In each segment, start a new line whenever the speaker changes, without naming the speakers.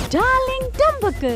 darlingdambakku.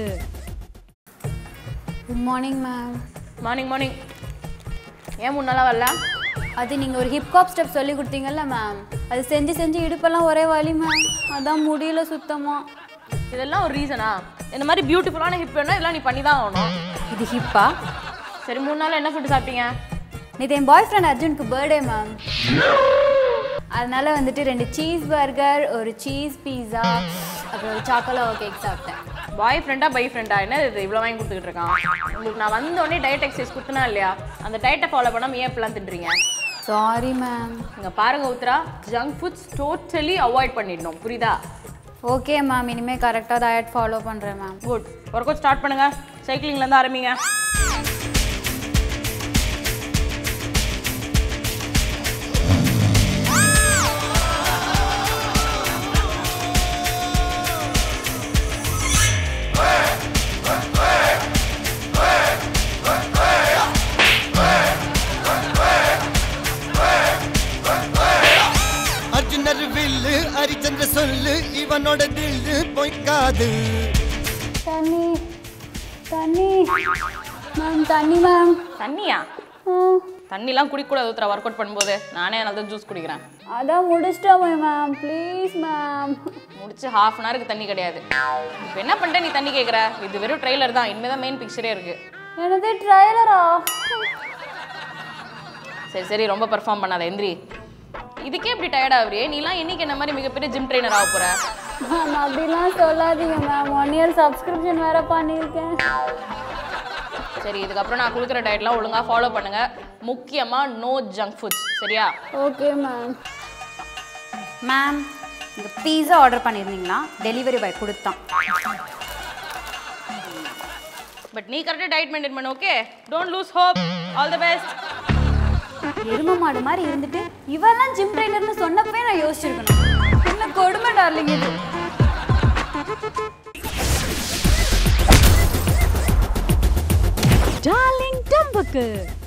Good morning, ma'am.
Morning. ஏன் முன்னால வரல?
அது நீங்க ஒரு ஹிப் ஹாப் ஸ்டெப் சொல்லி கொடுத்தீங்கல்ல மேம். அது செஞ்சு இடுப்பெல்லாம் ஒரே வலி மேம். அதான் முடியல சுத்தமா.
இதெல்லாம் ஒரு ரீசனா? இந்த மாதிரி பியூட்டிஃபுல்லான ஹிப் வேணா இதெல்லாம் நீ பண்ணி தான் ஆகணும்.
இது ஹிப்பா?
சரி 3 நாள் என்ன ஃபுட் சாப்பிட்டீங்க?
நேத்து என் பாய் ஃப்ரெண்ட் அர்ஜுனுக்கு பர்த்டே மேம். அதனால வந்துட்டு 2 சீஸ் பர்கர், ஒரு சீஸ் பீஸா, அப்புறம் ஒரு சாக்கோலேட் கேக் சாப்பிட்டேன்.
பாய் ஃப்ரெண்டா என்ன இது இவ்வளோ வாங்கி கொடுத்துக்கிட்டு இருக்கான்? உங்களுக்கு நான் வந்த உடனே டயட் எக்ஸசைஸ் கொடுத்தனா இல்லையா? அந்த டயட்டை ஃபாலோ பண்ணாமல் ஏன் இப்பெல்லாம் தின்றீங்க?
Sorry ma'am.
இங்கே பாருங்க Uthra, junk foods totally avoid பண்ணிடணும், புரியுதா?
ஓகே மேம், இனிமேல் கரெக்டாக டயட் ஃபாலோ பண்ணுறேன் ma'am.
Good. Work out start பண்ணுங்க. சைக்கிளிங்லேருந்து ஆரம்பிங்க.
அரிச்சந்திர சொல்லு இவனோட தில்லு பொய்க்காது.
தண்ணி மேம், தண்ணி மேம்.
தண்ணியா? தண்ணிலாம் குடிக்கூடாது உத்ரா ஒர்க் அவுட் பண்ணும்போது. நானே அதனால ஜூஸ் குடிக்கிறேன்.
அதான் முடிச்சிட்டோமே மேம், ப்ளீஸ் மேம்.
முடிச்சு ½ அன் ஹவருக்கு தண்ணி கிடையாது. இப்போ என்ன பண்ணிட்ட நீ தண்ணி கேட்குற? இது வெறும் ட்ரெய்லர் தான், இனிமேல் தான் மெயின் பிக்சரே இருக்கு.
எனது ட்ரைலரா?
சரி ரொம்ப பெர்ஃபார்ம் பண்ணாத, எந்திரி. இதுக்கே இப்படி டயர்ட் ஆகுறியே? நீலாம் இன்னைக்கு என்ன மாதிரி மிகப்பெரிய ஜிம் ட்ரெயினர் ஆக போற?
மேம் அப்படிலாம் சொல்லாதீங்க மேம், 1 இயர் சப்ஸ்கிரிப்ஷன் வேற பண்ணியிருக்கேன்.
சரி, இதுக்கப்புறம் நான் கொடுக்குற டயட்லாம் ஒழுங்காக ஃபாலோ பண்ணுங்க. முக்கியமாக நோ ஜங்க் ஃபுட்ஸ், சரியா?
Okay ma'am. மேம், இந்த பீஸா ஆர்டர் பண்ணியிருந்தீங்களா? டெலிவரி பாய் கொடுத்தான்.
பட் நீ கரெக்டாக டயட் மெயின்டைன் பண்ணு, okay? Don't lose hope. All the best.
எரும மாடு மாதிரி இருந்துட்டு இவெல்லாம் ஜிம் ட்ரெயினர்னு சொன்னப்பே நான் யோசிச்சிருக்கணும். என்ன கொடுமை டார்லிங் இது.
darlingdambakku.